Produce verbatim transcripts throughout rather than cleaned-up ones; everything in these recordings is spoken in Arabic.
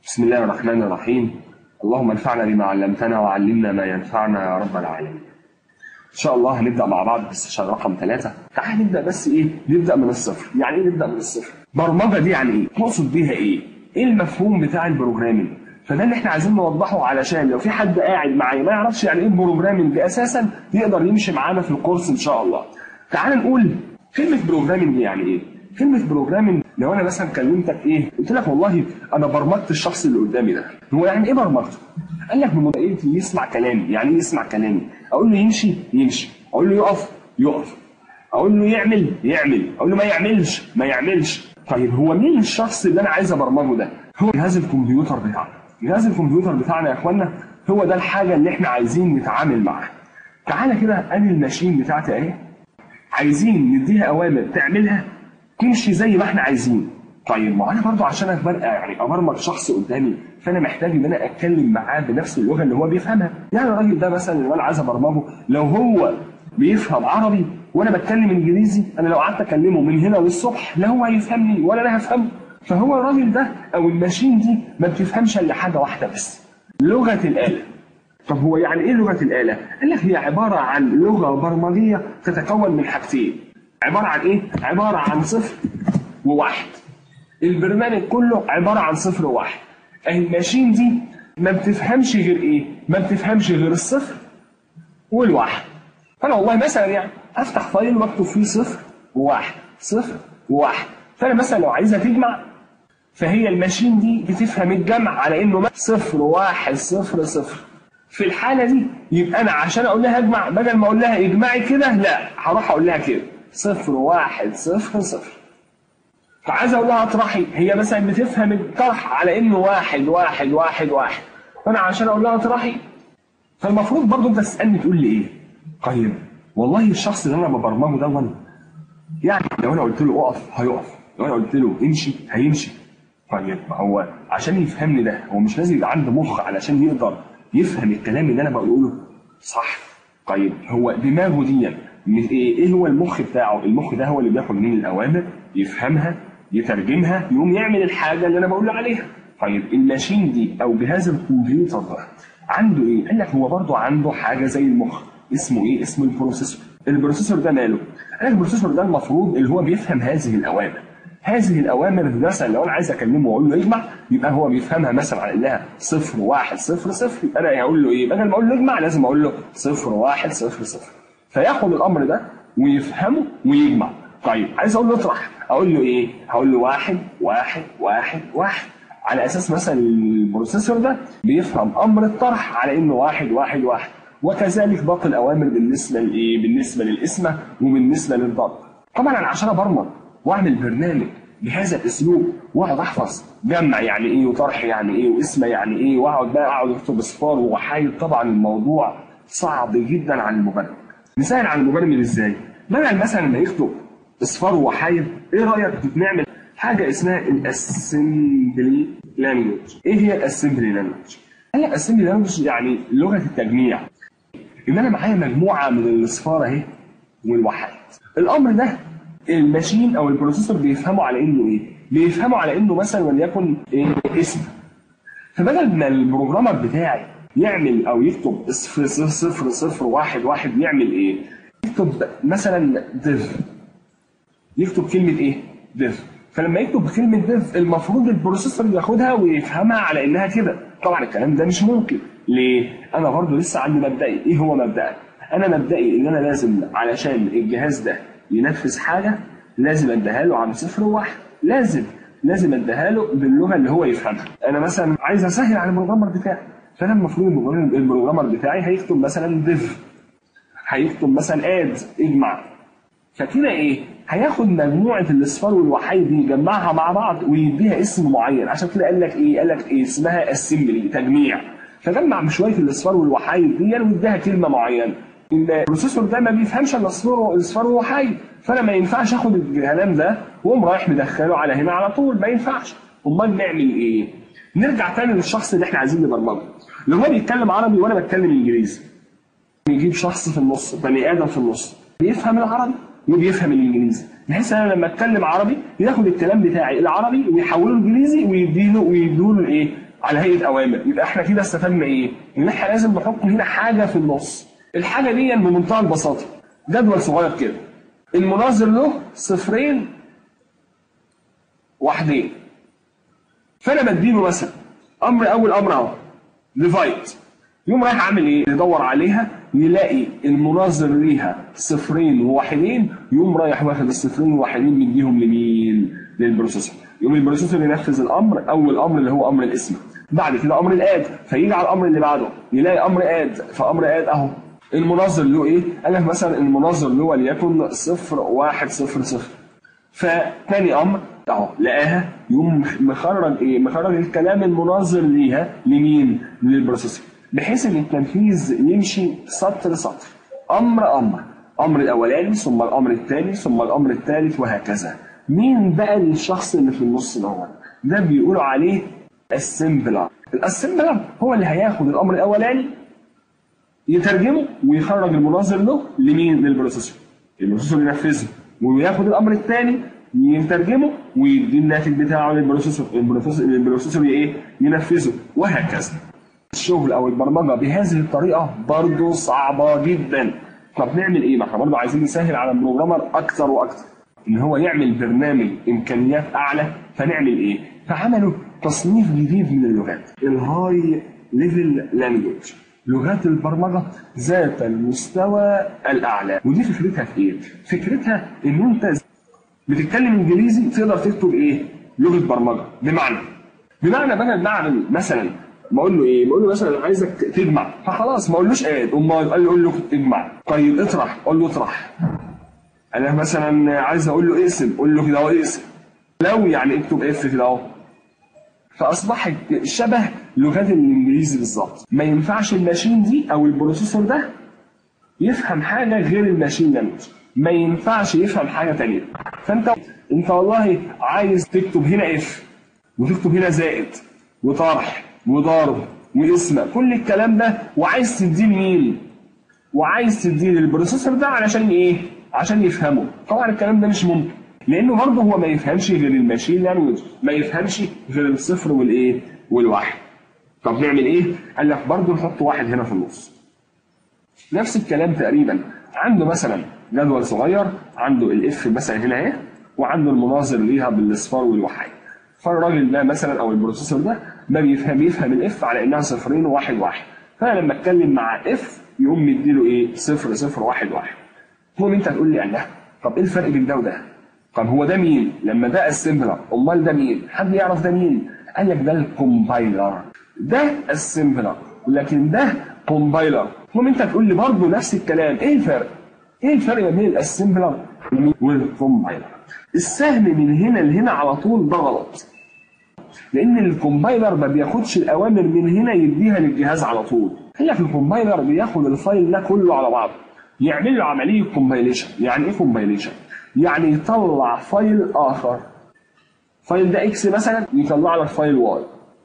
بسم الله الرحمن الرحيم. اللهم انفعنا بما علمتنا وعلمنا ما ينفعنا يا رب العالمين. إن شاء الله هنبدأ مع بعض بالسيشن رقم ثلاثة. تعال نبدأ بس إيه؟ نبدأ من الصفر. يعني إيه نبدأ من الصفر؟ برمجة دي يعني إيه؟ نقصد بيها إيه؟ إيه المفهوم بتاع البروجرامينج؟ فده اللي إحنا عايزين نوضحه علشان لو في حد قاعد معايا ما يعرفش يعني إيه البروجرامينج أساسًا يقدر يمشي معانا في الكورس إن شاء الله. تعال نقول كلمة بروجرامينج دي يعني إيه؟ كلمة بروجرامينج لو أنا مثلا كلمتك إيه؟ قلت لك والله أنا برمجت الشخص اللي قدامي ده. هو يعني إيه برمجته؟ قال لك بمجرد إيه يسمع كلامي. يعني إيه يسمع كلامي؟ أقول له يمشي يمشي، أقول له يقف يقف، أقول له يعمل يعمل، أقول له ما يعملش ما يعملش. طيب هو مين الشخص اللي أنا عايز أبرمجه ده؟ هو جهاز الكمبيوتر بتاعنا. جهاز الكمبيوتر بتاعنا يا إخوانا هو ده الحاجة اللي إحنا عايزين نتعامل معاها. تعالى كده أدي الماشين بتاعتي أهي. عايزين نديها أوامر تعملها تمشي زي ما احنا عايزين. طيب ما انا برضو عشان ابقى يعني ابرمج شخص قدامي فانا محتاج ان انا اتكلم معاه بنفس اللغه اللي هو بيفهمها. يعني الراجل ده مثلا اللي انا عايز ابرمجه لو هو بيفهم عربي وانا بتكلم انجليزي، انا لو قعدت اكلمه من هنا للصبح لا هو هيفهمني ولا انا هفهمه. فهو الراجل ده او الماشين دي ما بتفهمش الا حاجه واحده بس، لغه الاله. طب هو يعني ايه لغه الاله؟ قال لك هي عباره عن لغه برمجيه تتكون من حاجتين. عبارة عن إيه؟ عبارة عن صفر وواحد. البرنامج كله عبارة عن صفر وواحد. الماشين دي ما بتفهمش غير إيه؟ ما بتفهمش غير الصفر والواحد. فأنا والله مثلا يعني أفتح فايل وأكتب فيه صفر وواحد صفر وواحد. فأنا مثلا لو عايزها تجمع فهي الماشين دي بتفهم الجمع على إنه صفر واحد صفر صفر. في الحالة دي يبقى أنا عشان أقول لها اجمع بدل ما أقول لها اجمعي كده لا هروح أقول لها كده صفر واحد صفر صفر. فعايز اقول لها اطرحي، هي مثلا بتفهم الطرح على انه واحد واحد واحد واحد. فانا عشان اقول لها اطرحي فالمفروض برضه انت تسالني تقول لي ايه؟ طيب والله الشخص اللي انا ببرمجه ده يعني لو انا قلت له اقف هيقف، لو انا قلت له امشي هيمشي. طيب هو عشان يفهمني ده هو مش لازم يبقى عنده مخ علشان يقدر يفهم الكلام اللي انا بقوله صح؟ طيب هو دماغه دي ايه هو المخ بتاعه؟ المخ ده هو اللي بياخد مني الاوامر يفهمها يترجمها يقوم يعمل الحاجه اللي انا بقول له عليها. طيب الماشين دي او جهاز الكمبيوتر ده عنده ايه؟ قال لك هو برضه عنده حاجه زي المخ اسمه ايه؟ اسمه البروسيسور. البروسيسور ده ماله؟ قال لك البروسيسور ده المفروض اللي هو بيفهم هذه الاوامر. هذه الاوامر مثلا لو انا عايز اكلمه واقول له يجمع يبقى هو بيفهمها مثلا على انها صفر واحد صفر صفر. يبقى انا هقول له ايه؟ بدل ما اقول له يجمع لازم اقول له صفر واحد صفر صفر. فياخد الامر ده ويفهمه ويجمع. طيب عايز اقول له اطرح اقول له ايه؟ هقول له واحد واحد واحد واحد على اساس مثلا البروسيسور ده بيفهم امر الطرح على انه واحد واحد واحد. وكذلك باقي الاوامر بالنسبه لايه؟ بالنسبه للقسمه وبالنسبه للضرب. طبعا انا عشان ابرمج واعمل برنامج بهذا الاسلوب واقعد احفظ جمع يعني ايه وطرح يعني ايه وقسمه يعني ايه واقعد بقى اقعد اكتب اصفار وحايد، طبعا الموضوع صعب جدا على المبرمج. نسهل على المبرمج ازاي؟ بدل مثلا ما يكتب اصفار وحايد ايه رايك نعمل حاجه اسمها الاسمبلي لانجوج. ايه هي الاسمبلي لانجوج؟ قال لك الاسمبلي لانجوج يعني لغه التجميع. ان انا معايا مجموعه من الاصفار اهي والوحايد. الامر ده الماشين او البروسيسور بيفهموا على انه ايه؟ بيفهموا على انه مثلا وليكن إيه؟ اسم. فبدل ما البروجرامر بتاعي يعمل او يكتب صفر صفر صفر واحد واحد يعمل ايه؟ يكتب مثلا ديف. يكتب كلمه ايه؟ ديف. فلما يكتب كلمه ديف المفروض البروسيسور ياخدها ويفهمها على انها كده. طبعا الكلام ده مش ممكن. ليه؟ انا برضو لسه عندي مبدئي. ايه هو مبدئي؟ انا مبدئي ان انا لازم علشان الجهاز ده ينفذ حاجه لازم اديها له عن صفر وواحد. لازم لازم اديها له باللغه اللي هو يفهمها. انا مثلا عايز اسهل على البروجرامر بتاعي فانا المفروض البروجرامر بتاعي هيكتب مثلا ديف، هيكتب مثلا اد اجمع. فكده ايه؟ هياخد مجموعه الاصفار والوحيد دي يجمعها مع بعض ويديها اسم معين. عشان كده قال لك ايه؟ قال لك ايه؟ اسمها اسمبلي تجميع. فجمع بشويه الاصفار والوحيد دي ويديها كلمه معينه. البروسيسور ده ما بيفهمش الا الاصفار والوحيد، فانا ما ينفعش اخد الكلام ده واقوم رايح مدخله على هنا على طول، ما ينفعش. امال نعمل ايه؟ نرجع تاني للشخص اللي احنا عايزين نبرمجه. لو هو بيتكلم عربي وانا بتكلم انجليزي نجيب شخص في النص، بني ادم في النص بيفهم العربي وبيفهم الانجليزي، بحيث انا لما اتكلم عربي ياخد الكلام بتاعي العربي ويحوله انجليزي ويديله ويديله الايه؟ على هيئه اوامر. يبقى احنا كده استفدنا ايه؟ ان احنا لازم نحط هنا حاجه في النص. الحاجه دي بمنتهى البساطه جدول صغير كده، المناظر له صفرين واحدين، فانا بديله مثلا امر اول امر اهو ديفايد، يقوم رايح عامل ايه؟ يدور عليها يلاقي المناظر ليها صفرين وواحدين، يقوم رايح واخد الصفرين والواحدين مديهم لمين؟ للبروسيسور. يقوم البروسيسور ينفذ الامر، اول امر اللي هو امر الاسم، بعد كده امر الاد، فيجي على الامر اللي بعده يلاقي امر اد، فامر اد اهو المناظر له ايه؟ قال لك مثلا المناظر له وليكن صفر واحد صفر صفر، فتاني امر اهو لقاها، يقوم مخرج ايه؟ مخرج الكلام المناظر ليها لمين؟ للبروسيسور، بحيث ان التنفيذ يمشي سطر سطر، امر امر، امر الاولاني ثم الامر الثاني ثم الامر الثالث وهكذا. مين بقى الشخص اللي في النص دوت؟ ده بيقولوا عليه السمبلر. الاسمبلر هو اللي هياخد الامر الاولاني يترجمه ويخرج المناظر له لمين؟ للبروسيسور، البروسيسور ينفذه وياخد الامر الثاني يترجمه ويدي الناتج بتاعه للبروسيسور، البروسيسور ايه؟ ينفذه وهكذا. الشغل او البرمجه بهذه الطريقه برضه صعبه جدا. طب نعمل ايه؟ ما احنا برضه عايزين نسهل على البروجرامر اكتر واكتر ان هو يعمل برنامج امكانيات اعلى، فنعمل ايه؟ فعملوا تصنيف جديد من اللغات، الهاي ليفل لانجويج، لغات البرمجه ذات المستوى الاعلى. ودي فكرتها في ايه؟ فكرتها ان انت بتتكلم انجليزي تقدر تكتب ايه؟ لغه برمجه. بمعنى بمعنى بدل ما اعمل مثلا بقول له ايه؟ بقول له مثلا عايزك تجمع، فخلاص ما اقولوش اد، امال قال له قول له اجمع. طيب اطرح، قول له اطرح. انا مثلا عايز اقول له اقسم، قول له كده اهو اقسم. لو يعني اكتب اف كده اهو. فاصبحت شبه لغات الانجليزي بالظبط. ما ينفعش الماشين دي او البروسيسور ده يفهم حاجه غير الماشين لانجوج، ما ينفعش يفهم حاجه ثانيه. فانت انت والله عايز تكتب هنا اف وتكتب هنا زائد وطرح وضرب واسم، كل الكلام ده وعايز تديه لمين؟ وعايز تديه للبروسيسور ده علشان ايه؟ عشان يفهمه. طبعا الكلام ده مش ممكن، لانه برضه هو ما يفهمش غير الماشين لانجوج، ما يفهمش غير الصفر والايه؟ والواحد. طب نعمل ايه؟ قال لك برضه نحط واحد هنا في النص. نفس الكلام تقريبا، عنده مثلا جدول صغير، عنده الاف مثلا هنا اهي، وعنده المناظر ليها بالاصفار والوحيد. فالراجل ده مثلا او البروسيسور ده ما بيفهم يفهم الاف على انها صفرين وواحد واحد، فانا لما اتكلم مع اف يقوم مديله ايه؟ صفر صفر واحد واحد. المهم انت هتقول لي الله، طب ايه الفرق بين ده وده؟ طب هو ده مين؟ لما ده السمبلر، امال ده مين؟ حد يعرف ده مين؟ قال لك ده الكومبايلر، ده السمبلر لكن ده كومبايلر. المهم انت هتقول لي برضه نفس الكلام، ايه الفرق؟ ايه الفرق ما بين الاسمبلر والكومبايلر؟ السهم من هنا لهنا على طول ده غلط، لان الكومبايلر ما بياخدش الاوامر من هنا يديها للجهاز على طول. قال لك الكومبايلر بياخد الفايل ده كله على بعضه يعمل له عمليه كومبايليشن. يعني ايه كومبايليشن؟ يعني يطلع فايل اخر، فايل ده اكس مثلا يطلع لك فايل واي.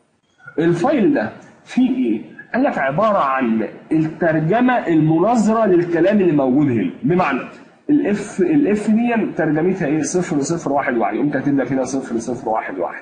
الفايل ده فيه ايه؟ قال لك عباره عن الترجمه المناظره للكلام اللي موجود هنا. بمعنى الاف الاف دي ترجمتها ايه؟ صفر صفر واحد واحد، يقوم كاتب لك هنا صفر صفر واحد واحد.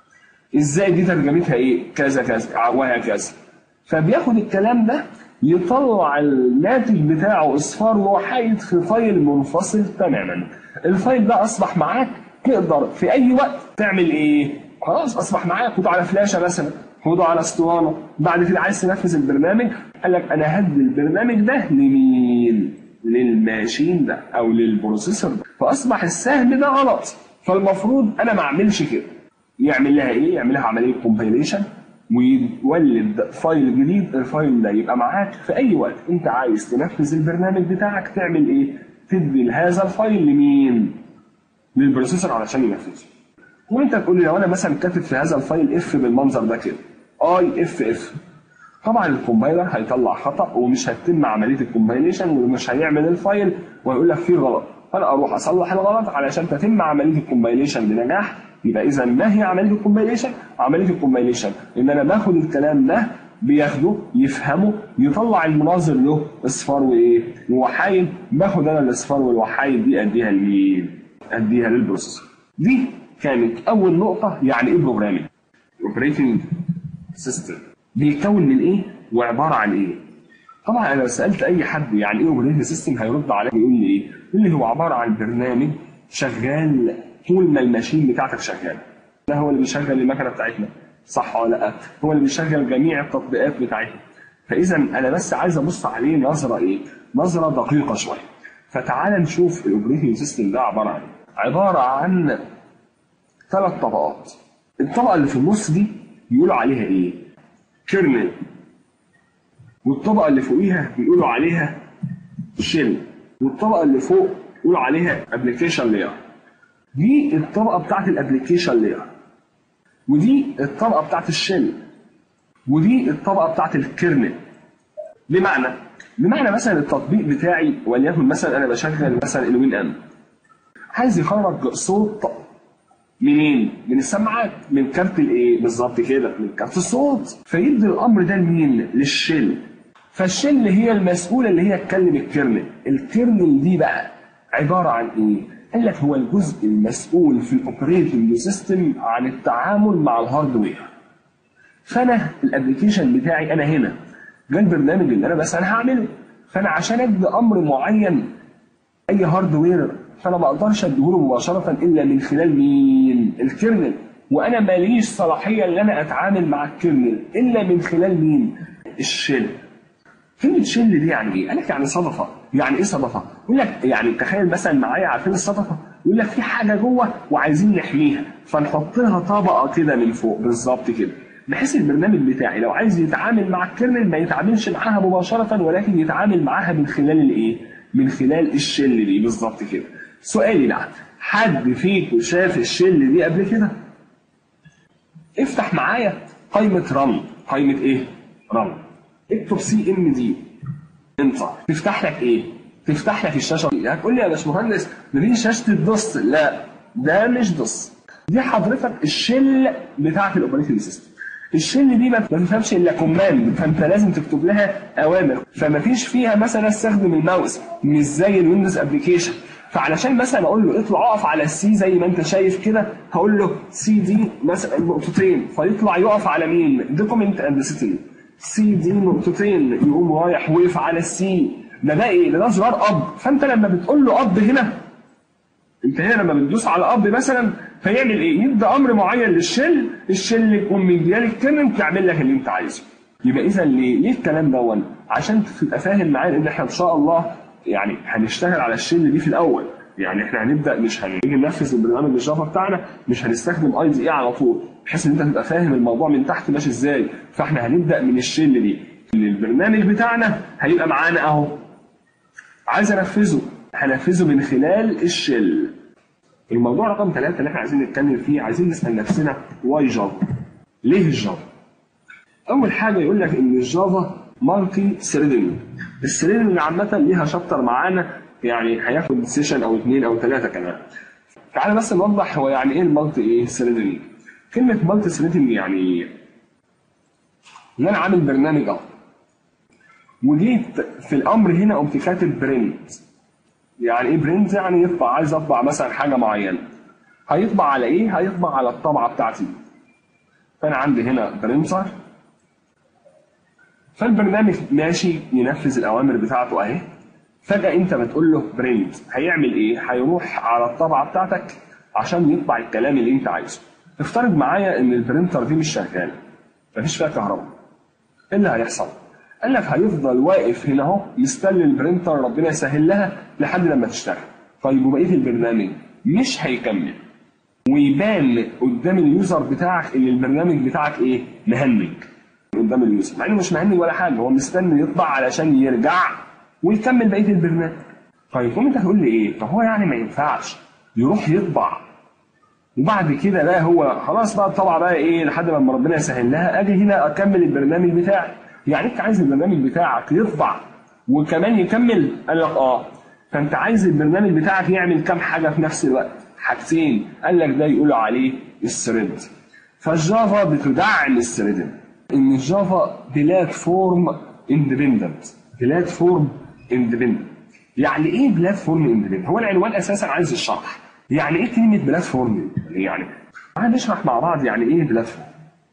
ازاي دي ترجمتها ايه؟ كذا كذا وهكذا. فبياخد الكلام ده يطلع الناتج بتاعه اصفار وحيد في فايل منفصل تماما. الفايل ده اصبح معاك تقدر في اي وقت تعمل ايه؟ خلاص اصبح معاك، خده على فلاشه مثلا، خده على اسطوانه، بعد كده عايز تنفذ البرنامج، قال لك انا هدي البرنامج ده لمين؟ للماشين ده او للبروسيسور ده. فاصبح السهم ده غلط، فالمفروض انا ما اعملش كده. يعمل لها ايه؟ يعمل لها عمليه كومبايليشن ويولد فايل جديد. الفايل ده يبقى معاك في اي وقت انت عايز تنفذ البرنامج بتاعك تعمل ايه؟ تدي هذا الفايل لمين؟ للبروسيسور علشان ينفذه. وانت تقول لي لو انا مثلا كاتب في هذا الفايل اف بالمنظر ده كده اي اف اف، طبعا الكومبايلر هيطلع خطا ومش هتتم عمليه الكومبايليشن ومش هيعمل الفايل ويقول لك فيه غلط، فانا اروح اصلح الغلط علشان تتم عمليه الكومبايليشن بنجاح. يبقى اذا ما هي عمليه الكومبايليشن؟ عمليه الكومبايليشن ان انا باخد الكلام ده بياخده يفهمه يطلع المناظر له اصفار وايه؟ ووحايد، باخد انا الاصفار والوحايد دي اديها لمين؟ اديها للبروسيسور. دي كانت اول نقطه، يعني ايه بروجرامينج؟ اوبريتنج سيستم بيتكون من ايه وعباره عن ايه؟ طبعا انا لو سالت اي حد يعني ايه اوبريتنج سيستم هيرد عليا يقول لي ايه؟ يقول لي هو عباره عن برنامج شغال طول ما الماشين بتاعتك شغاله. ده هو اللي بيشغل المكنه بتاعتنا، صح ولا لا؟ هو اللي بيشغل جميع التطبيقات بتاعتنا. فاذا انا بس عايز ابص عليه نظره ايه؟ نظره دقيقه شويه. فتعال نشوف الاوبريتنج سيستم ده عباره عن عباره عن ثلاث طبقات. الطبقه اللي في النص دي بيقولوا عليها ايه؟ كيرنل. والطبقه اللي فوقيها بيقولوا عليها شيل. والطبقه اللي فوق بيقولوا عليها ابلكيشن لاير. دي الطبقه بتاعت الابلكيشن لاير، ودي الطبقه بتاعت الشيل، ودي الطبقه بتاعت الكيرنل. بمعنى بمعنى مثلا التطبيق بتاعي وليكن مثلا انا بشغل مثلا الوين ام، عايز يخرج صوت منين؟ من السماعات، من كارت الايه؟ بالظبط كده، من كارت الصوت. فيدي الامر ده لمين؟ للشيل. فالشيل هي المسؤوله اللي هي تكلم الكيرنل. الكيرنل دي بقى عباره عن ايه؟ قال لك هو الجزء المسؤول في الاوبريتنج سيستم عن التعامل مع الهاردوير. فانا الابلكيشن بتاعي انا هنا ده البرنامج اللي انا مثلا هعمله. فانا عشان ادي امر معين اي هاردوير فانا ما اقدرش اديهوله مباشره الا من خلال مين؟ الكيرنل. وانا ماليش صلاحيه ان انا اتعامل مع الكيرنل الا من خلال مين؟ الشيل. كلمه شيل دي يعني ايه؟ قال لك يعني صدفه. يعني ايه صدفه؟ يقول لك يعني تخيل مثلا معايا، عارفين الصدفه؟ يقول لك في حاجه جوه وعايزين نحميها فنحط لها طبقه كده من فوق، بالظبط كده، بحيث البرنامج بتاعي لو عايز يتعامل مع الكيرنل ما يتعاملش معاها مباشره ولكن يتعامل معاها من خلال الايه؟ من خلال الشيل دي، بالظبط كده. سؤالي بقى، حد فيكم شاف الشيل دي قبل كده؟ افتح معايا قائمه رن. قائمه ايه؟ رن. اكتب سي ام دي انتر. تفتح لك ايه؟ تفتح لك الشاشه دي. هتقول لي يا باشمهندس ده دي شاشه الدوس. لا، ده مش دوس، دي حضرتك الشيل بتاعت الاوبريتنج سيستم. الشيل دي ما تفهمش الا كوماند، فانت لازم تكتب لها اوامر. فما فيش فيها مثلا استخدم الماوس مش زي الويندوز ابلكيشن. فعلشان مثلا اقول له اطلع اقف على السي زي ما انت شايف كده، هقول له سي دي مثلا نقطتين فيطلع يقف على مين؟ دوكيمنت اند سيتنج. سي دي نقطتين يقوم رايح وقف على السي. ده ده ايه؟ ده زرار اب. فانت لما بتقول له اب هنا، انت هنا لما بتدوس على اب مثلا فيعمل ايه؟ يدي امر معين للشيل، الشيل يقوم مديها لك كلمه تعمل لك اللي انت عايزه. يبقى اذا ليه؟ ليه الكلام دون؟ عشان تبقى فاهم معايا ان احنا ان شاء الله يعني هنشتغل على الشيل دي في الاول. يعني احنا هنبدا مش هنيجي ننفذ البرنامج الجافا بتاعنا مش هنستخدم اي دي اي على طول، بحيث ان انت تبقى فاهم الموضوع من تحت ماشي ازاي. فاحنا هنبدا من الشيل دي. البرنامج بتاعنا هيبقى معانا اهو، عايز انفذه هنفذه من خلال الشيل. الموضوع رقم ثلاثة اللي احنا عايزين نتكلم فيه، عايزين نسال نفسنا واي جافا؟ ليه الجافا؟ اول حاجه يقول لك ان الجافا مالتي ثريدنج. الثريدنج عامه ليها شابتر معانا، يعني هياخد سيشن او اثنين او ثلاثه كمان. تعالى بس نوضح هو يعني ايه المالتي ايه ثريدنج. كلمه مالتي ثريدنج يعني ايه؟ ان انا عامل برنامج اهو وجيت في الامر هنا قمت كاتب برنت. يعني ايه برنت؟ يعني يطبع، عايز اطبع مثلا حاجه معينه. هيطبع على ايه؟ هيطبع على الطبعه بتاعتي. فانا عندي هنا برنتر، فالبرنامج ماشي ينفذ الاوامر بتاعته اهي. فجاه انت بتقول له برنت، هيعمل ايه؟ هيروح على الطبعه بتاعتك عشان يطبع الكلام اللي انت عايزه. افترض معايا ان البرنتر دي مش شغاله، مفيش فيها كهرباء. ايه اللي هيحصل؟ قال لك هيفضل واقف هنا اهو مستني البرنتر ربنا يسهل لها لحد لما تشتغل. طيب وبقيه البرنامج مش هيكمل، ويبان قدام اليوزر بتاعك ان البرنامج بتاعك ايه؟ مهنج قدام اليوزر، مع انه مش مهنج ولا حاجه، هو مستني يطبع علشان يرجع ويكمل بقيه البرنامج. طيب قوم انت هتقول لي ايه؟ طب هو يعني ما ينفعش يروح يطبع وبعد كده بقى هو خلاص بقى الطبعه بقى ايه لحد ما ربنا يسهل لها اجي هنا اكمل البرنامج بتاعي؟ يعني انت عايز البرنامج بتاعك يطبع وكمان يكمل؟ قال لك اه. فانت عايز البرنامج بتاعك يعمل كام حاجه في نفس الوقت؟ حاجتين. قال لك ده يقولوا عليه الثريد. فالجافا بتدعم الثريدنج. ان الجافا بلاتفورم اندبندنت. بلاتفورم اندبندنت يعني ايه بلاتفورم اندبندنت؟ هو العنوان اساسا عايز الشرح. يعني ايه كلمه بلاتفورم؟ يعني تعالى نشرح مع بعض يعني ايه بلاتفورم.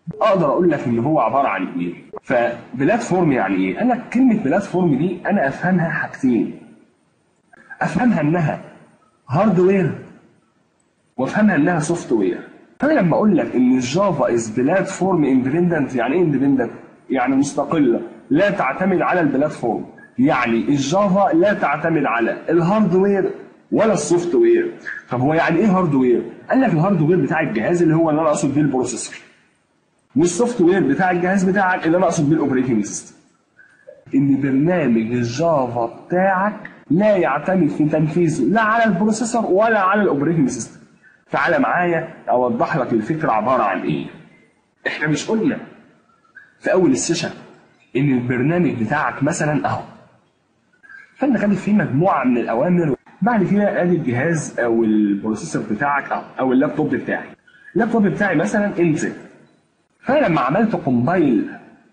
اقدر اقول لك ان هو عباره عن ايه. فبلاتفورم يعني ايه؟ قال لك كلمه بلاتفورم دي انا افهمها حاجتين، افهمها انها هاردوير وافهمها انها سوفت وير. فانا لما اقول لك ان الجافا از بلاتفورم اندبندنت، يعني ايه اندبندنت؟ يعني مستقله لا تعتمد على البلاتفورم. يعني الجافا لا تعتمد على الهاردوير ولا السوفت وير. طب هو يعني ايه هاردوير؟ قال لك الهاردوير بتاع الجهاز اللي هو اللي انا اقصد بيه البروسيسور، والسوفت وير بتاع الجهاز بتاعك اللي انا اقصد بيه الاوبريتنج سيستم. ان برنامج الجافا بتاعك لا يعتمد في تنفيذه لا على البروسيسور ولا على الاوبريتنج سيستم. تعالى معايا اوضح لك الفكره عباره عن ايه. احنا مش قلنا في اول السيشن ان البرنامج بتاعك مثلا اهو، فانت كاتب فيه مجموعه من الاوامر، بعد كده ادي الجهاز او البروسيسور بتاعك اهو او اللابتوب بتاعي. اللابتوب بتاعي مثلا انتل، فانا لما عملت كومبايل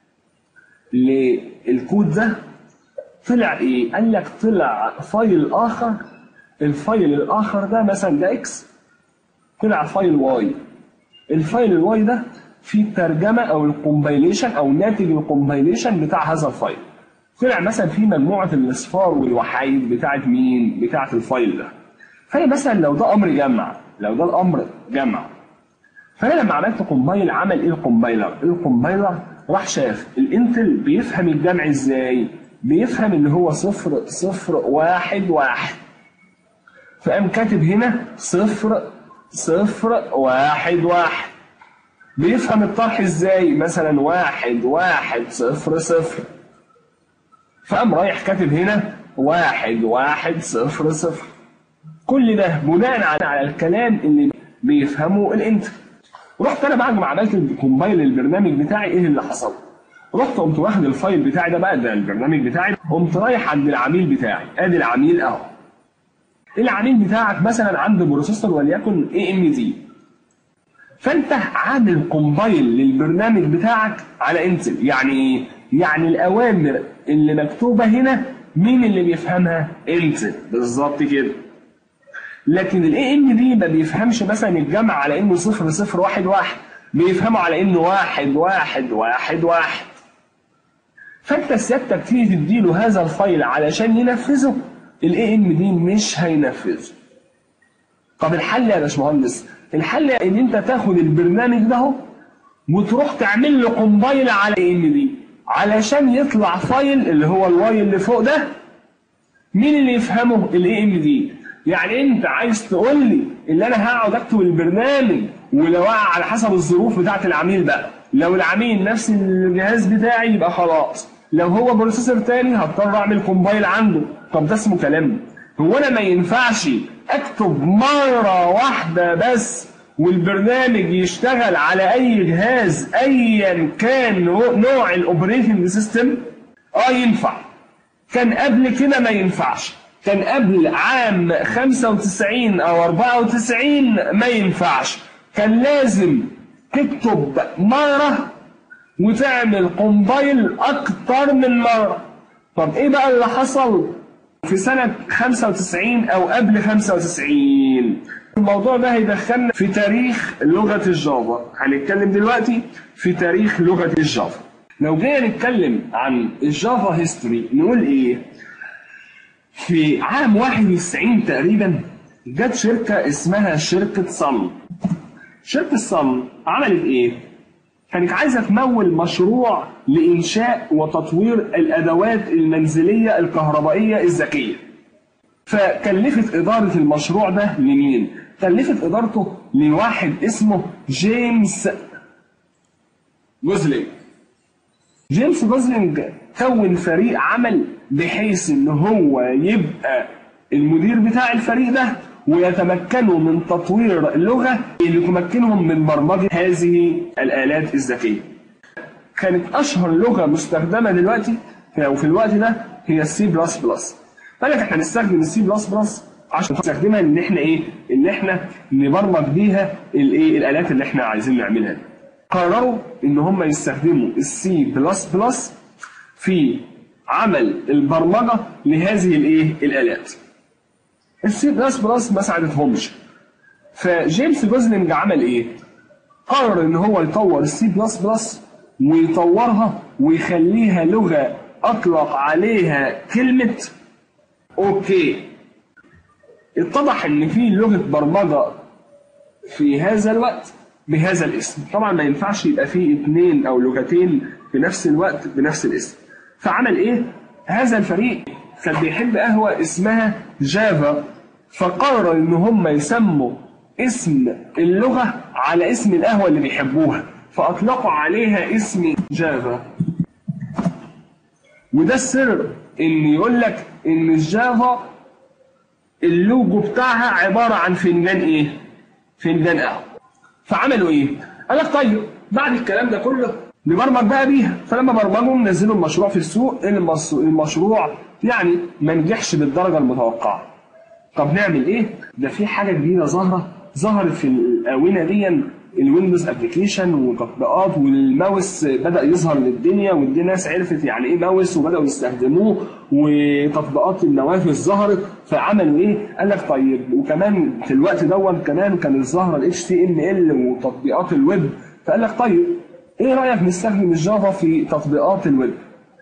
للكود ده طلع ايه؟ قال لك طلع فايل اخر، الفايل الاخر ده مثلا ده اكس، طلع فايل واي. الفايل الواي ده فيه الترجمه او الكومبايليشن او ناتج الكومبايليشن بتاع هذا الفايل. طلع مثلا في مجموعه الاصفار والوحايد بتاعت مين؟ بتاعت الفايل ده. فانا مثلا لو ده امر جمع، لو ده الامر جمع، فانا لما عملت كومبايل عمل ايه الكومبايلر؟ الكومبايلر راح شاف الانتل بيفهم الجمع ازاي؟ بيفهم اللي هو صفر صفر واحد واحد، فقام كاتب هنا صفر صفر واحد واحد. بيفهم الطرح ازاي؟ مثلا واحد واحد صفر صفر، فقام رايح كاتب هنا واحد واحد صفر صفر. كل ده بناء على الكلام اللي بيفهمه الانتل. رحت انا بعد ما عملت الكومبايل للبرنامج بتاعي ايه اللي حصل؟ رحت قمت واخد الفايل بتاعي ده بقى، ده البرنامج بتاعي، قمت رايح عند العميل بتاعي. ادي العميل اهو. العميل بتاعك مثلا عنده بروسيسور وليكن اي ام دي، فانت عامل كومبايل للبرنامج بتاعك على انتل. يعني ايه؟ يعني الاوامر اللي مكتوبه هنا مين اللي بيفهمها؟ انتل بالظبط كده. لكن الاي ام دي ما بيفهمش مثلا الجمع على انه صفر صفر واحد واحد، بيفهمه على انه واحد واحد واحد واحد. فانت سيادتك تيجي تديله هذا الفايل علشان ينفذه، الاي ام دي مش هينفذه. طب الحل يا باشمهندس؟ الحل ان انت تاخد البرنامج ده وتروح تعمل له كومبايل على الاي ام دي علشان يطلع فايل اللي هو الواي اللي فوق ده. مين اللي يفهمه؟ الاي ام دي. يعني انت عايز تقول لي ان انا هقعد اكتب البرنامج ولو على حسب الظروف بتاعت العميل بقى، لو العميل نفس الجهاز بتاعي يبقى خلاص، لو هو بروسيسور تاني هضطر اعمل كومبايل عنده. طب ده اسمه كلام؟ هو انا ما ينفعش اكتب مره واحده بس والبرنامج يشتغل على اي جهاز ايا كان نوع الاوبريتنج سيستم؟ اه ينفع. كان قبل كده ما ينفعش، كان قبل عام خمسة وتسعين او اربعة وتسعين ما ينفعش، كان لازم تكتب مرة وتعمل كومبايل اكتر من مرة. طب ايه بقى اللي حصل في سنة خمسة وتسعين او قبل خمسة وتسعين؟ الموضوع ده هيدخلنا في تاريخ لغة الجافا. هنتكلم دلوقتي في تاريخ لغة الجافا. لو جينا نتكلم عن الجافا هيستوري نقول ايه؟ في عام واحد وتسعين تقريبا جت شركة اسمها شركة صن. شركة صن عملت ايه؟ كانت عايزة تمول مشروع لإنشاء وتطوير الأدوات المنزلية الكهربائية الذكية. فكلفت إدارة المشروع ده لمين؟ كلفت إدارته لواحد اسمه جيمس جوزلينج. جيمس جوزلينج كون فريق عمل بحيث ان هو يبقى المدير بتاع الفريق ده ويتمكنوا من تطوير اللغة اللي تمكنهم من برمجة هذه الآلات الذكية. كانت أشهر لغة مستخدمة دلوقتي أو في الوقت ده هي السي بلس بلس. فقال لك احنا هنستخدم السي بلس بلس عشان نستخدمها ان احنا ايه؟ ان احنا نبرمج بيها الايه؟ الآلات اللي احنا عايزين نعملها. قرروا ان هم يستخدموا السي بلس بلس في عمل البرمجة لهذه الايه؟ الآلات. السي بلس بلس ما ساعدتهمش. فجيمس جوزلينج عمل ايه؟ قرر ان هو يطور السي بلس بلس ويطورها ويخليها لغه اطلق عليها كلمه اوكي. اتضح ان في لغه برمجه في هذا الوقت بهذا الاسم. طبعا ما ينفعش يبقى في اثنين او لغتين في نفس الوقت بنفس الاسم. فعمل ايه؟ هذا الفريق كان بيحب قهوه اسمها جافا، فقرر ان هم يسموا اسم اللغه على اسم القهوه اللي بيحبوها، فاطلقوا عليها اسم جافا. وده السر ان يقول لك ان الجافا اللوجو بتاعها عباره عن فنجان ايه؟ فنجان قهوه. فعملوا ايه؟ قال لك طيب بعد الكلام ده كله نبرمج بقى بيها. فلما برمجوا نزلوا المشروع في السوق، المشروع يعني ما نجحش بالدرجه المتوقعه. طب نعمل ايه؟ ده في حاجه جديده ظاهره ظهرت في الاونه دي، الويندوز ابلكيشن وتطبيقات، والماوس بدا يظهر للدنيا والناس عرفت يعني ايه ماوس وبداوا يستخدموه، وتطبيقات النوافذ ظهرت. فعملوا ايه؟ قال لك طيب، وكمان في الوقت دوت كمان كانت ظاهره الاتش تي ام ال وتطبيقات الويب. فقال لك طيب ايه رايك نستخدم الجافا في تطبيقات الويب؟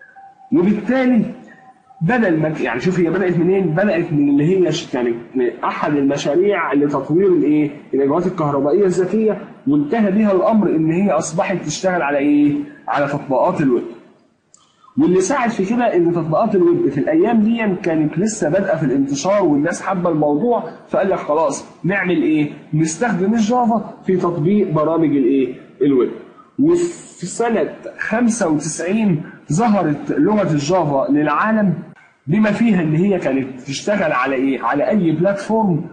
وبالتالي بدل ما يعني شوف هي بدات منين؟ بدات من اللي هي كانت احد المشاريع لتطوير الايه؟ الادوات الكهربائيه الذكيه، وانتهى بها الامر ان هي اصبحت تشتغل على ايه؟ على تطبيقات الويب. واللي ساعد في كده ان تطبيقات الويب في الايام دي كانت لسه بادئه في الانتشار والناس حابه الموضوع. فقال لك خلاص نعمل ايه؟ نستخدم الجافا في تطبيق برامج الايه؟ الويب. وفي سنه خمسة وتسعين ظهرت لغه الجافا للعالم، بما فيها ان هي كانت تشتغل على ايه؟ على اي بلاتفورم.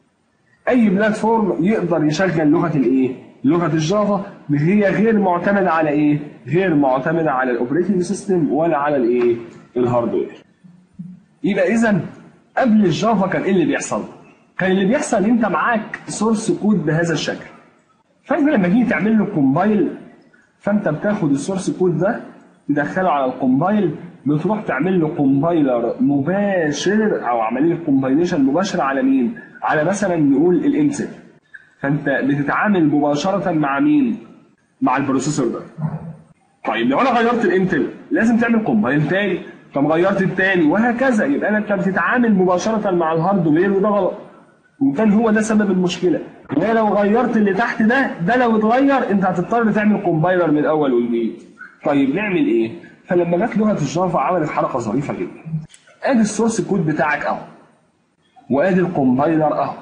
اي بلاتفورم يقدر يشغل لغه الايه؟ لغه الجافا. هي غير معتمده على ايه؟ غير معتمده على الاوبريتنج سيستم ولا على الايه؟ الهاردوير. يبقى اذا قبل الجافا كان ايه اللي بيحصل؟ كان اللي بيحصل انت معاك سورس كود بهذا الشكل. فانت لما تيجي تعمل له كومبايل، فانت بتاخد السورس كود ده تدخله على الكومبايل، بتروح تعمل له كومبايلر مباشر او عمليه كومبايليشن مباشره على مين؟ على مثلا نقول الانتل. فانت بتتعامل مباشره مع مين؟ مع البروسيسور ده. طيب لو انا غيرت الانتل لازم تعمل كومبايل تاني، طب غيرت التاني وهكذا. يبقى انت بتتعامل مباشره مع الهاردوير، وده غلط، وكان هو ده سبب المشكله. لو غيرت اللي تحت ده ده لو اتغير انت هتضطر تعمل كومبايلر من الاول وجديد. طيب نعمل ايه؟ فلما جت لغه الجافا عملت حركه ظريفه جدا. ادي السورس كود بتاعك اهو، وادي الكومبايلر اهو،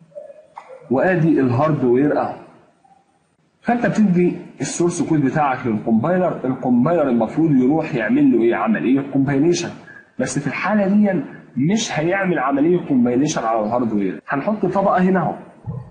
وادي الهاردوير اهو. فانت بتدي السورس كود بتاعك للكومبايلر، الكومبايلر المفروض يروح يعمل له ايه؟ عمليه كومبايليشن. بس في الحاله دي مش هيعمل عمليه كومبايليشن على الهاردوير. هنحط طبقه هنا اهو،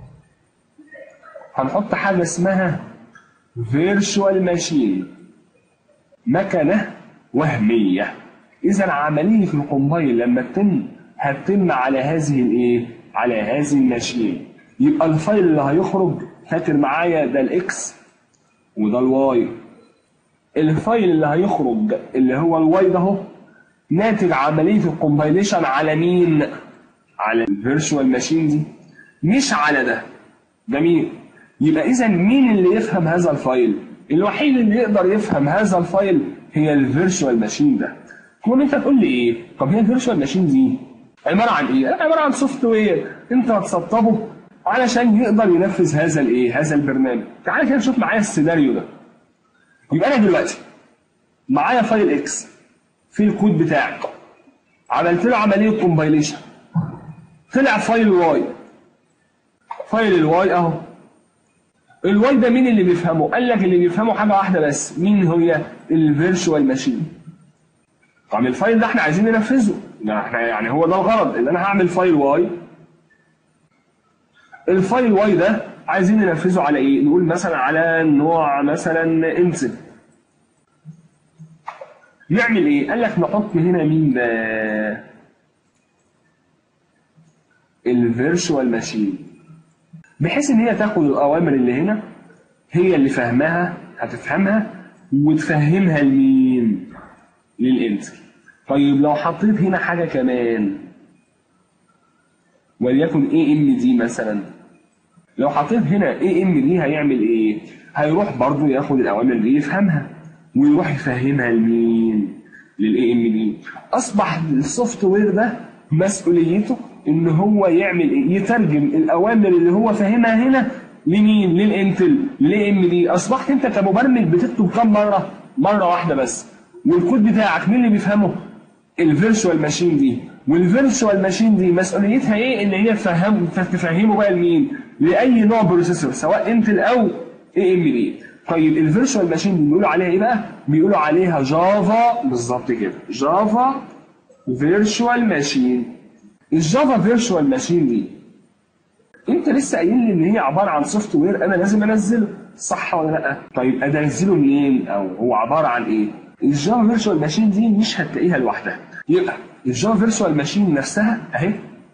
هنحط حاجه اسمها فيرتشوال ماشين، مكنه وهميه. اذا عمليه الكومبايل لما تتم هتتم على هذه الايه؟ على هذه الماشين. يبقى الفايل اللي هيخرج، فاكر معايا ده الاكس وده الواي. الفايل اللي هيخرج اللي هو الواي ده اهو ناتج عمليه الكومبايليشن على مين؟ على الفيرتشوال ماشين دي، مش على ده. جميل. يبقى اذا مين اللي يفهم هذا الفايل؟ الوحيد اللي يقدر يفهم هذا الفايل هي الفيرتشوال ماشين ده. تقول انت تقول لي ايه؟ طب هي الفيرتشوال ماشين دي عباره عن ايه؟ عباره عن سوفت وير انت هتسطبه علشان يقدر ينفذ هذا الايه؟ هذا البرنامج. تعالى كده نشوف معايا السيناريو ده. يبقى انا دلوقتي معايا فايل اكس في الكود بتاعي، عملت له عمليه كومبايليشن، طلع فايل واي. فايل الواي اهو. الواي ده مين اللي بيفهمه؟ قال لك اللي بيفهمه حاجه واحده بس، مين هي؟ الفيرتشوال ماشين. طب الفايل ده احنا عايزين ننفذه، احنا يعني هو ده الغرض ان انا هعمل فايل واي. الفايل واي ده عايزين ننفذه على ايه؟ نقول مثلا على نوع مثلا انسل. نعمل ايه؟ قال لك نحط هنا مين ده؟ الفيرتشوال ماشين، بحيث ان هي تاخد الاوامر اللي هنا هي اللي فهمها هتفهمها وتفهمها لمين؟ للانتل. طيب لو حطيت هنا حاجه كمان وليكن اي ام دي مثلا، لو حطيت هنا اي ام دي هيعمل ايه؟ هيروح برضه ياخد الاوامر دي يفهمها ويروح يفهمها لمين؟ للاي ام دي. اصبح السوفت وير ده مسؤوليته ان هو يعمل ايه؟ يترجم الاوامر اللي هو فاهمها هنا لمين؟ للانتل، للاي ام دي. اصبحت انت كمبرمج بتكتب كام مره؟ مره واحده بس. والكود بتاعك مين اللي بيفهمه؟ الفيرتشوال ماشين دي. والفيرتشوال ماشين دي مسؤوليتها ايه؟ ان هي تفهم تفهمه بقى لمين؟ لاي نوع بروسيسور سواء انتل او اي ام دي. طيب الفيرتشوال ماشين دي بيقولوا عليها ايه بقى؟ بيقولوا عليها جافا. بالظبط كده، جافا فيرتشوال ماشين. الجافا فيرتشوال ماشين دي انت لسه قايل لي ان هي عباره عن سوفت وير انا لازم انزله، صح ولا لا؟ طيب انزله منين؟ او هو عباره عن ايه؟ الجافا فيرتشوال ماشين دي مش هتلاقيها لوحدها. يبقى الجافا فيرتشوال ماشين نفسها اهي،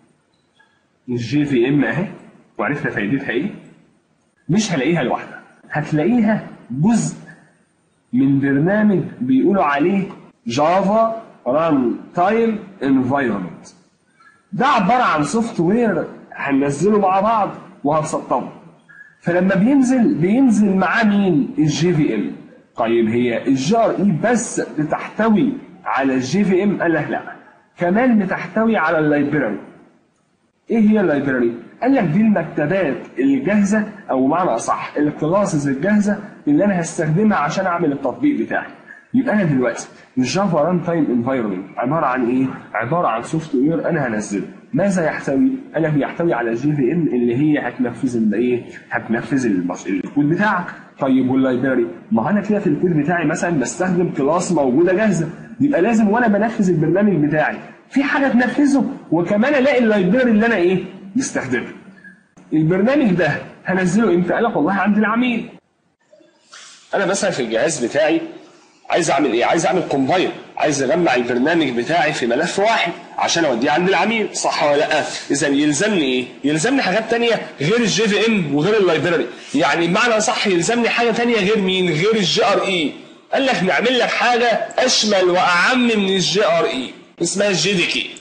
الجي في ام اهي، وعرفنا فايدتها ايه. مش هلاقيها لوحدها، هتلاقيها جزء من برنامج بيقولوا عليه جافا ران تايم انفايرمنت. ده عباره عن سوفت وير هننزله مع بعض وهنسطبه. فلما بينزل بينزل معاه مين؟ الجي في ام. طيب هي الجي ار اي بس بتحتوي على الجي في ام؟ قال لك لا، كمان بتحتوي على اللايبراري. ايه هي اللايبراري؟ قال لك دي المكتبات الجاهزه، او بمعنى اصح الكلاسز الجاهزه اللي انا هستخدمها عشان اعمل التطبيق بتاعي. يبقى انا دلوقتي الجافا ران تايم انفايرمنت عباره عن ايه؟ عباره عن سوفت وير انا هنزله. ماذا يحتوي؟ قال لك يحتوي على الجي في ام اللي هي هتنفذ الايه؟ هتنفذ الكود بتاعك. طيب واللايبراري؟ ما انا كده في الكود بتاعي مثلا بستخدم كلاس موجوده جاهزه، يبقى لازم وانا بنفذ البرنامج بتاعي في حاجه تنفذه، وكمان الاقي اللايبراري اللي انا ايه؟ بستخدمه. البرنامج ده هنزله امتى؟ قال لك والله عند العميل. انا مثلا في الجهاز بتاعي عايز اعمل ايه؟ عايز اعمل كومبايل، عايز اجمع البرنامج بتاعي في ملف واحد عشان اوديه عند العميل، صح ولا لا؟ اذا يلزمني ايه؟ يلزمني حاجات تانية غير الجي في ام وغير اللايبراري. يعني بمعنى صح يلزمني حاجه تانية غير مين؟ غير الجي ار اي. قال لك نعمل لك حاجه اشمل واعم من الجي ار اي، اسمها الجي دي كي،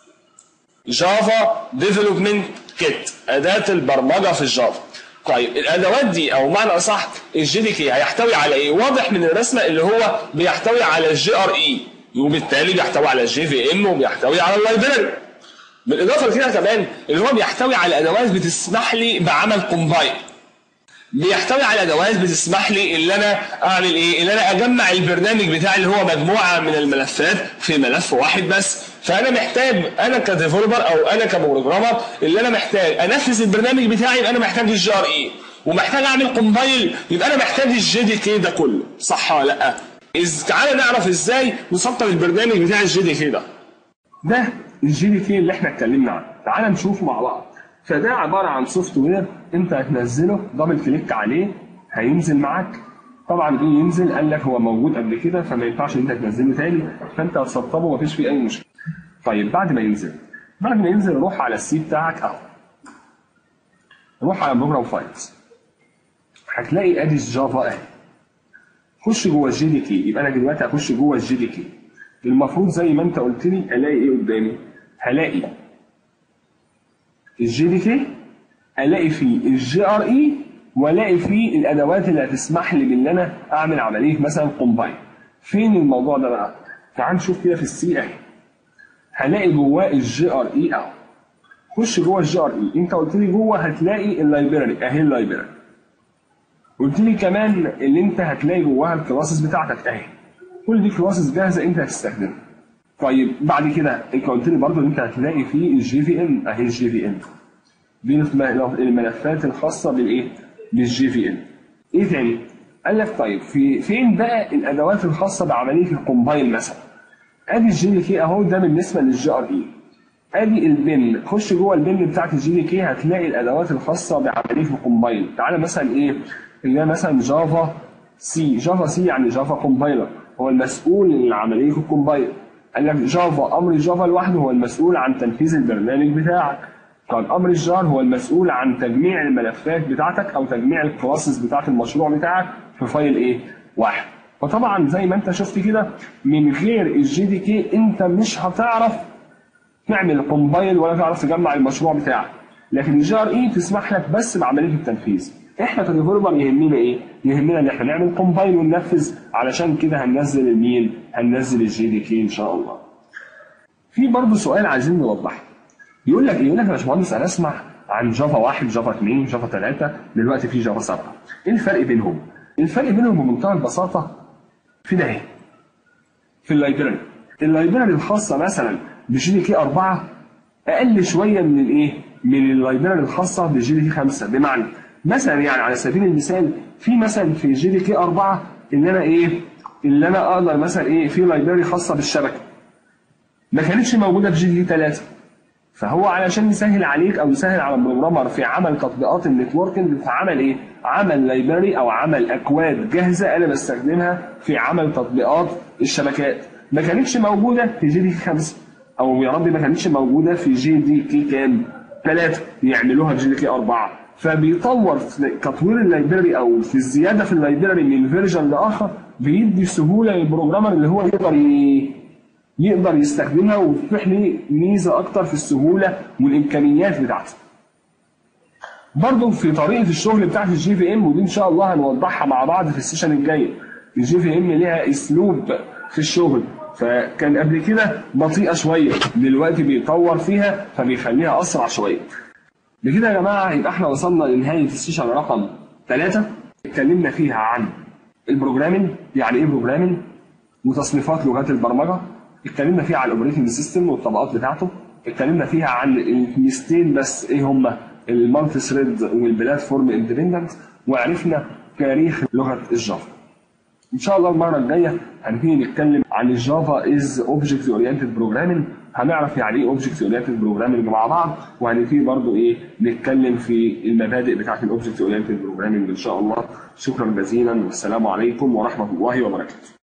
جافا ديفلوبمنت كيت، اداه البرمجه في الجافا. طيب الادوات دي او معنى اصح الجي دي كي هيحتوي على ايه؟ واضح من الرسمه اللي هو بيحتوي على الجي ار اي، وبالتالي بيحتوي على الجي في ام وبيحتوي على اللايبراري. بالاضافه لكده كمان اللي هو بيحتوي على ادوات بتسمح لي بعمل كومبايل، بيحتوي على ادوات بتسمح لي ان انا اعمل ايه؟ ان انا اجمع البرنامج بتاعي اللي هو مجموعه من الملفات في ملف واحد بس. فانا محتاج انا كديفلوبر او انا كبروجرامر اللي انا محتاج انفذ البرنامج بتاعي، يبقى انا محتاج الجي ار اي، ومحتاج اعمل كومبايل يبقى انا محتاج الجي دي كي ده كله، صح ولا لا؟ إز تعالى نعرف ازاي نسطب البرنامج بتاع الجي دي كي ده. ده الجي دي كي اللي احنا اتكلمنا عنه، تعالى نشوف مع بعض. فده عباره عن سوفت وير انت هتنزله، دبل كليك عليه هينزل معاك. طبعا ايه ينزل؟ قال لك هو موجود قبل كده فما ينفعش انت تنزله تاني، فانت هتسطبه ومفيش فيه اي مشكله. طيب بعد ما ينزل بعد ما ينزل روح على السي بتاعك اهو، روح على بروجرام فايلز، هتلاقي ادي الجافا اهي. خش جوه الجي دي كي. يبقى انا دلوقتي هخش جوه الجي دي كي، المفروض زي ما انت قلت لي الاقي ايه قدامي؟ هلاقي الجي دي كي، الاقي فيه الجي ار اي، والاقي فيه الادوات اللي هتسمح لي بان انا اعمل عمليه مثلا كومبايل. فين الموضوع ده بقى؟ تعال نشوف كده في السي اهي، هلاقي جواه الجي ار اي اهو. خش جوه الجي ار اي، انت قلت لي جوه هتلاقي اللايبراري اهي، اللايبراري. قلت لي كمان اللي انت هتلاقي جواها الكلاسز بتاعتك اهي، كل دي كلاسز جاهزه انت هتستخدمها. طيب بعد كده انت قلت لي برضه ان انت هتلاقي فيه الجي في ام اهي، الجي في ام دي الملفات الخاصه بالايه؟ بالجي في ام. ايه تاني؟ قال لك طيب في فين بقى الادوات الخاصه بعمليه الكومبايل مثلا؟ ادي الجي دي كي اهو، ده بالنسبه للجي ار اي. ادي البن، خش جوه البن بتاعت الجي دي كي هتلاقي الادوات الخاصه بعمليه الكومبايل. تعالى مثلا ايه؟ اللي هي مثلا جافا سي، جافا سي يعني جافا كومبايلر هو المسؤول عن عمليه الكومبايل. قال لك جافا امر جافا لوحده هو المسؤول عن تنفيذ البرنامج بتاعك. طب امر الجار هو المسؤول عن تجميع الملفات بتاعتك او تجميع الكلاسز بتاعت المشروع بتاعك في فايل ايه؟ واحد. فطبعا زي ما انت شفت كده من غير الجي دي كي انت مش هتعرف تعمل كومبايل ولا تعرف تجمع المشروع بتاعك. لكن الجي ار اي تسمح لك بس بعمليه التنفيذ. احنا كديفلوبر يهمنا ايه؟ يهمنا ان احنا نعمل كومبايل وننفذ، علشان كده هننزل المين؟ هننزل الجي دي كي ان شاء الله. في برضه سؤال عايزين نوضحه. يقول لك يقول لك يا باشمهندس انا اسمع عن جافا واحد، جافا اثنين، جافا ثلاثة، دلوقتي في جافا سبعة. ايه الفرق بينهم؟ الفرق بينهم بمنتهى البساطه في ده ايه؟ في اللايبراري. اللايبراري الخاصه مثلا بجي دي كي أربعة اقل شويه من الايه؟ من اللايبراري الخاصه بجي دي كي خمسة. بمعنى مثلا يعني على سبيل المثال في مثلا في جي دي كي أربعة ان انا ايه؟ اللي انا اقدر مثلا ايه؟ في لايبراري خاصه بالشبكه ما كانتش موجوده في جي دي كي ثلاثة. فهو علشان يسهل عليك او يسهل على البروجرامر في عمل تطبيقات النتوركنج، فعمل ايه؟ عمل لايبراري او عمل اكواد جاهزه انا بستخدمها في عمل تطبيقات الشبكات ما كانتش موجوده في جي دي كي خمسة، او يا رب ما كانتش موجوده في جي دي كي كام؟ ثلاثة، يعملوها في جي دي كي أربعة. فبيطور في تطوير اللايبراري او في الزياده في اللايبراري من فيرجن لاخر، بيدي سهوله للبروجرامر اللي هو يقدر ي... يقدر يستخدمها، وتفتح لي ميزه اكتر في السهوله والامكانيات بتاعته. برضه في طريقه الشغل بتاعت الجي في ام، ودي ان شاء الله هنوضحها مع بعض في السيشن الجاي. الجي في ام ليها اسلوب في الشغل، فكان قبل كده بطيئه شويه، دلوقتي بيطور فيها فبيخليها اسرع شويه. بكده يا جماعه يبقى احنا وصلنا لنهايه السيشن رقم ثلاثة. اتكلمنا فيها عن البروجرامينج، يعني ايه بروجرامينج، وتصنيفات لغات البرمجه. اتكلمنا فيها عن الاوبريتنج سيستم والطبقات بتاعته. اتكلمنا فيها عن الميزتين بس ايه هما؟ المالتي ثريد والبلاتفورم اندبندنت. وعرفنا تاريخ لغه الجافا. ان شاء الله المره الجايه هنبتدي نتكلم عن الجافا از اوبجكت اورينتد بروجرامينج. هنعرف يعني ايه اوبجكت اورينتد بروجرامينج مع بعض، وهنبتدي برضو ايه نتكلم في المبادئ بتاعه الاوبجكت اورينتد بروجرامينج ان شاء الله. شكرا جزيلا والسلام عليكم ورحمه الله وبركاته.